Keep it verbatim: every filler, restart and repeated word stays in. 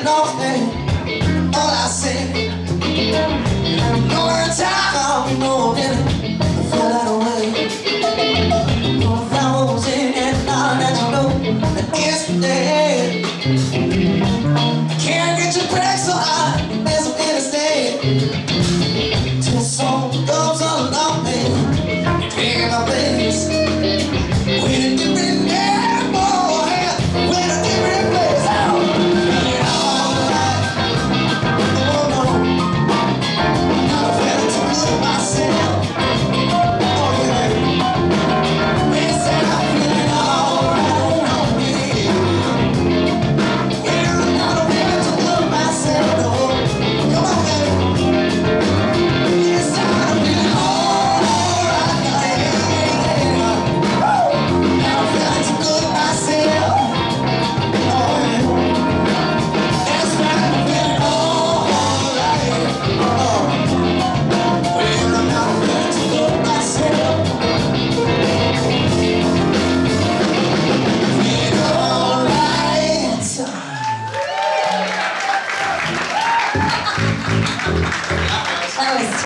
feeling nothing. All I say, no time, no minute. I feel that way. No flowers in and now that you know that yesterday I can't get your back, so I there's a bit of stay. Till the song comes along, baby, taking my place. We're in a different day, boy. We're in a different place. Oh, feeling alright. Oh no, I'm feeling too good of myself. Oh yeah, we said I'm feeling alright. Oh yeah, yeah, I'm feeling too good of myself. Oh, come on, baby. Yes, I'm feeling alright. Yeah, yeah. Now I'm feeling too good of myself. Oh yeah, that's right. I'm feeling alright. Oh, well, I'm not feeling too good of myself. Feeling alright. That was